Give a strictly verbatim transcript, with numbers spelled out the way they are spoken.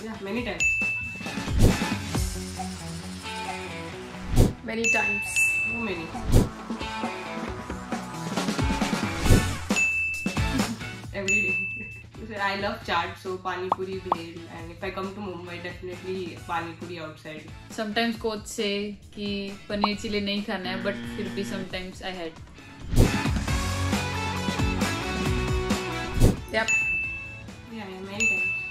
Yeah, many times. Many times. So many. Every day. I love chaat, so pani puri, bhel, and if I come to Mumbai, definitely pani puri outside. Sometimes coach say कि paneer chilli नहीं खाना है, but फिर भी sometimes I had. Yep. Yeah, yeah, many times.